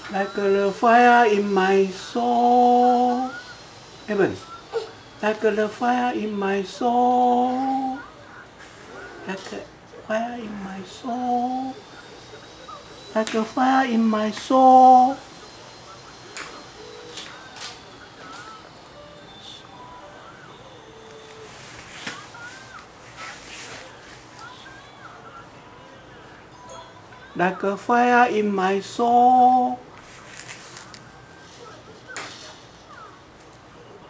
like a fire in my soul. Evan, like a fire in my soul, like a fire in my soul, like a fire in my soul. Like a fire in my soul.